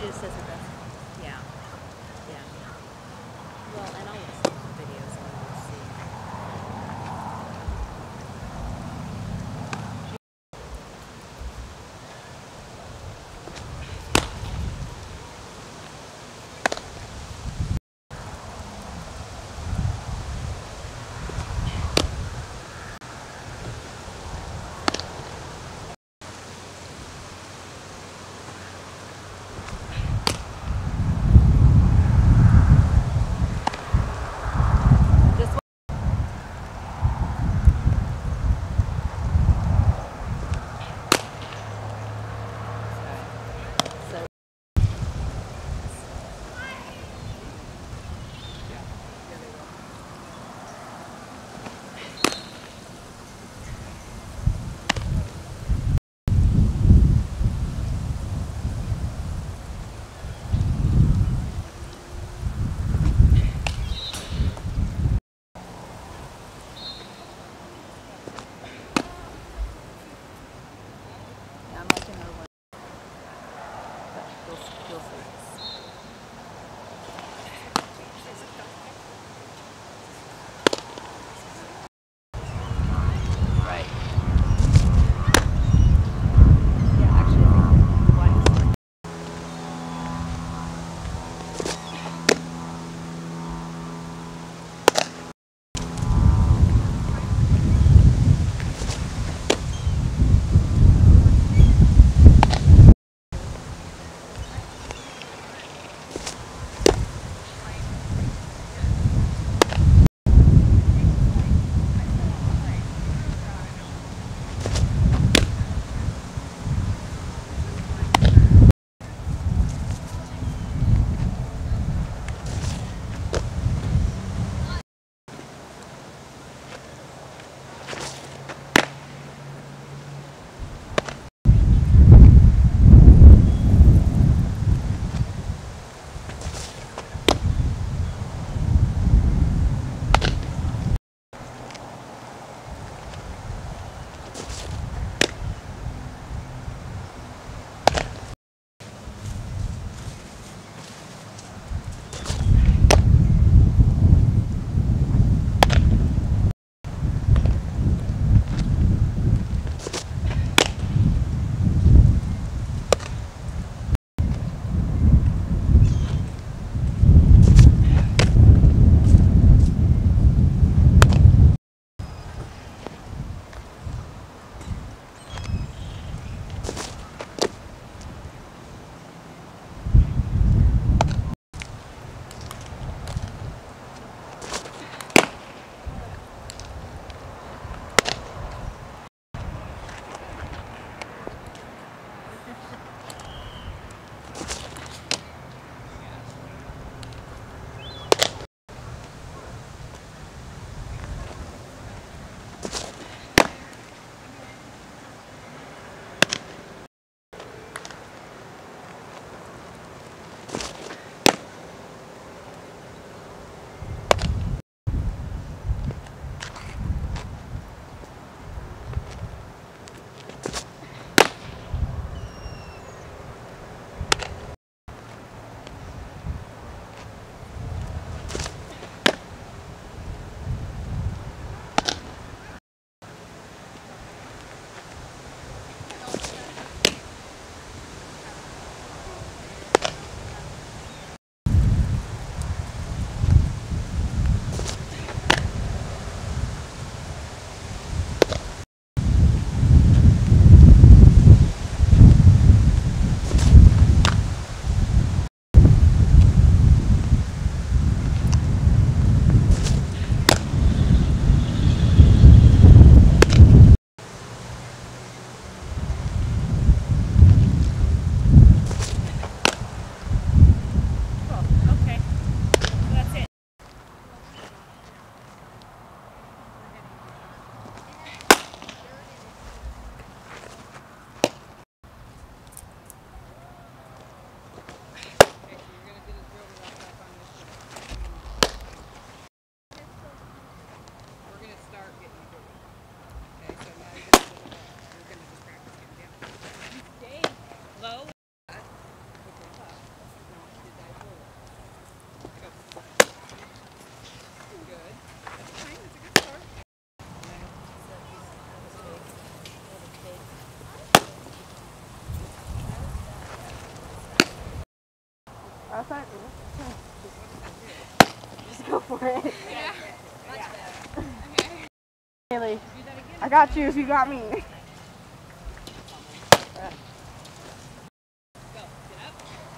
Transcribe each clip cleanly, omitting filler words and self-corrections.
just says it does. Yeah. Yeah. Well, and I'll listen to the videos and we'll see. it. Yeah. Much better. Okay. Haley, I got you if you got me. Go. Get up.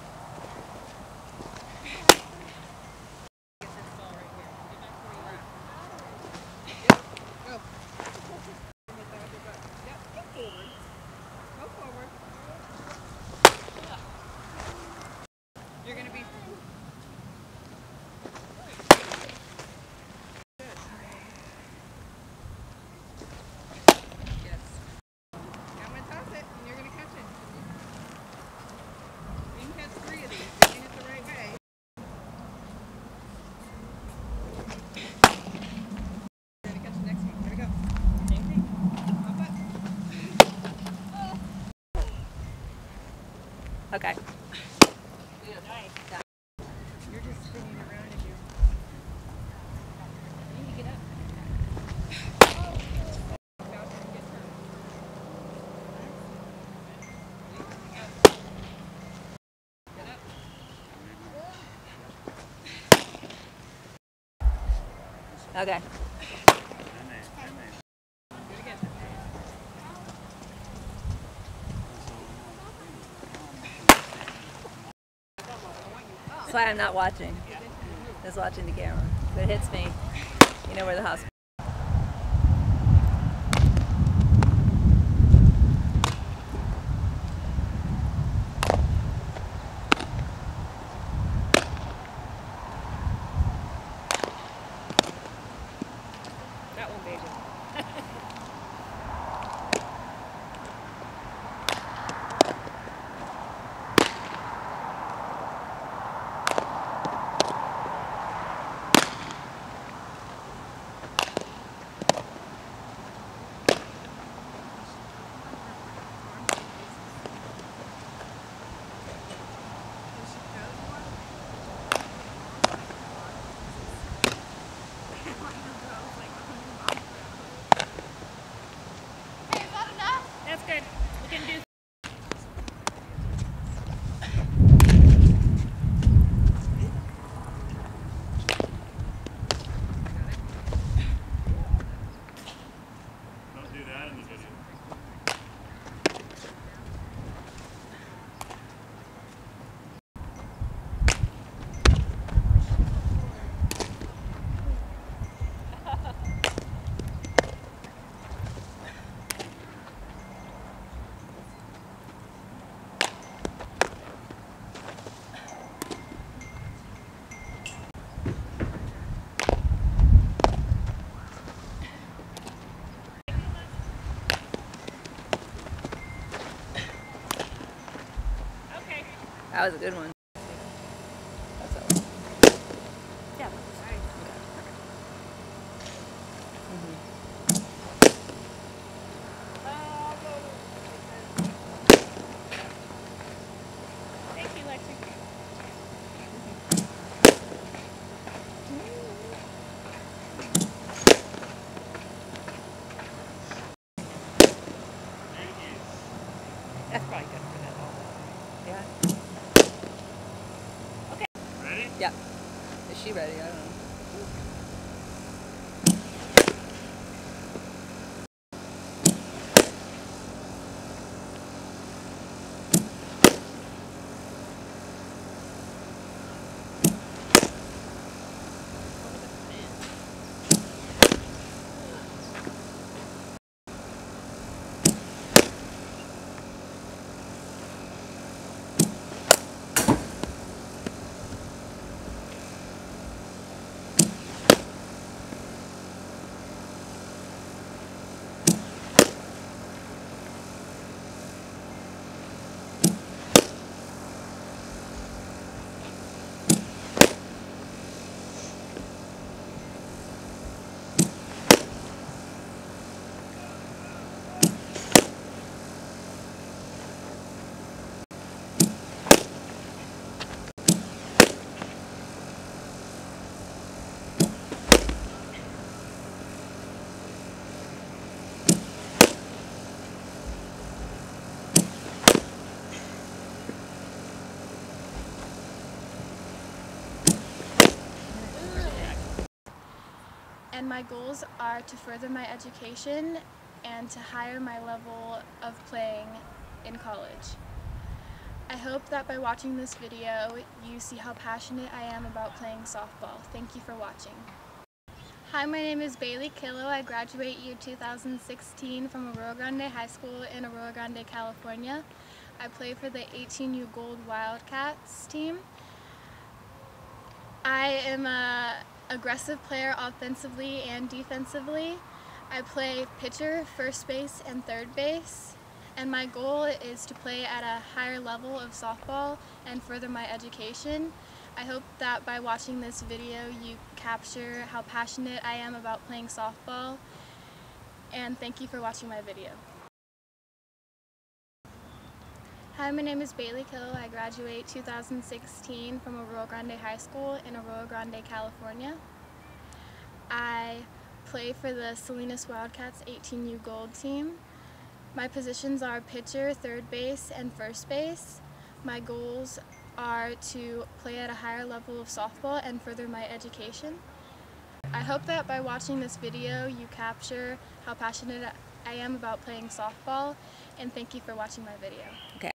Get this ball right here. Get back to where you were at. Yep. Go. Yep. Go forward. Go forward. Yeah. You're gonna be. Okay. Nice. You're just spinning around and you need to get up. Get up. Okay. Do it again. That's why I'm not watching. Just watching the camera. If it hits me, you know where the hospital. That one, baby. That's good. We can do. Don't do that in the video. That was a good one. That's all. Yeah. Thank you, Lexi. That's probably good for that all. Yeah. Okay. Ready? Yep. Is she ready? I don't know. and my goals are to further my education and to higher my level of playing in college. I hope that by watching this video, you see how passionate I am about playing softball. Thank you for watching. Hi, my name is Bailey Killo. I graduate year 2016 from Arroyo Grande High School in Arroyo Grande, California. I play for the 18U Gold Wildcats team. I am an aggressive player offensively and defensively. I play pitcher, first base, and third base. And my goal is to play at a higher level of softball and further my education. I hope that by watching this video you capture how passionate I am about playing softball, and thank you for watching my video. Hi, my name is Bailey Killo. I graduate 2016 from Arroyo Grande High School in Arroyo Grande, California. I play for the Salinas Wildcats 18U Gold team. My positions are pitcher, third base, and first base. My goals are to play at a higher level of softball and further my education. I hope that by watching this video you capture how passionate I am about playing softball, and thank you for watching my video. Okay.